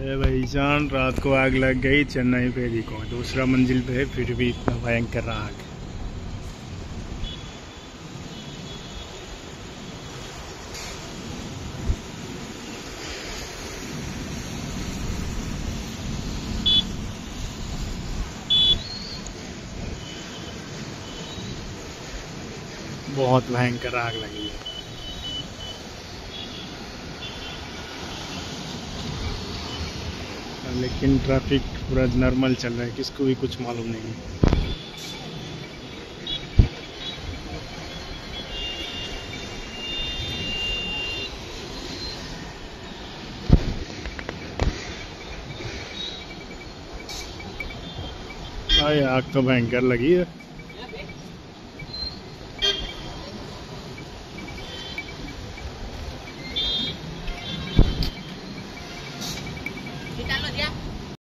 भाईजान रात को आग लग गई चेन्नई फेरी को। दूसरा मंजिल पे है, फिर भी इतना भयंकर आग। बहुत भयंकर आग लगी है। लेकिन ट्रैफिक पूरा नॉर्मल चल रहा है, किसको भी कुछ मालूम नहीं है। भाई आग तो भयंकर लगी है। निकाल लो दिया।